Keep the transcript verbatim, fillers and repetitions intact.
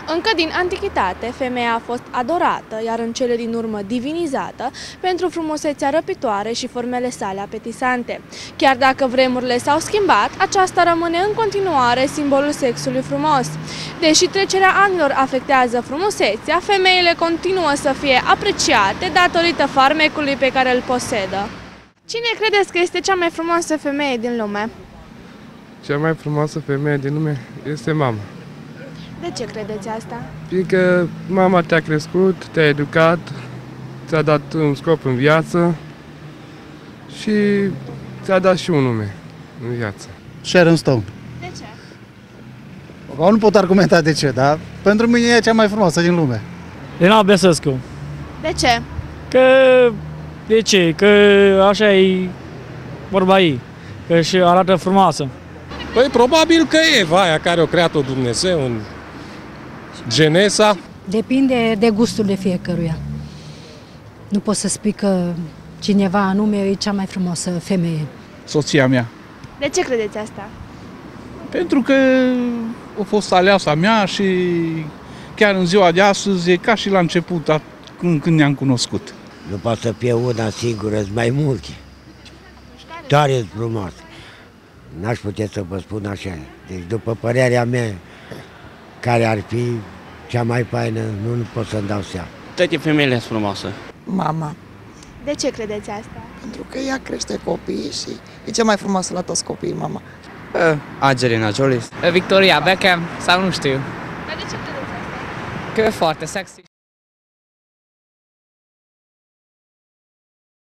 Încă din antichitate, femeia a fost adorată, iar în cele din urmă divinizată, pentru frumusețea răpitoare și formele sale apetisante. Chiar dacă vremurile s-au schimbat, aceasta rămâne în continuare simbolul sexului frumos. Deși trecerea anilor afectează frumusețea, femeile continuă să fie apreciate datorită farmecului pe care îl posedă. Cine credeți că este cea mai frumoasă femeie din lume? Cea mai frumoasă femeie din lume este mama. De ce credeți asta? Fiindcă mama te-a crescut, te-a educat, ți-a dat un scop în viață și ți-a dat și un nume în viață. Sharon Stone. De ce? Eu nu pot argumenta de ce, dar pentru mine e cea mai frumoasă din lume. Elena Băsescu. De ce? Că... De ce? Că așa e vorba ei. Că și arată frumoasă. Păi probabil că Eva, aia care o creat-o Dumnezeu în Genesa. Depinde de gustul de fiecăruia. Nu pot să spui că cineva anume e cea mai frumoasă femeie. Soția mea. De ce credeți asta? Pentru că a fost aleasa mea și chiar în ziua de astăzi e ca și la început, când ne-am cunoscut. Nu poate să fie una singură, sunt mai multe. Tare frumos. N-aș putea să vă spun așa. Deci, după părerea mea, care ar fi cea mai faină, nu, nu pot să-mi dau seama. Toate femeile sunt frumoase. Mama. De ce credeți asta? Pentru că ea crește copiii și e cea mai frumoasă la toți copiii, mama. Uh, Angelina Jolie. Victoria Beckham sau nu știu. Dar de ce credeți asta? Că e foarte sexy.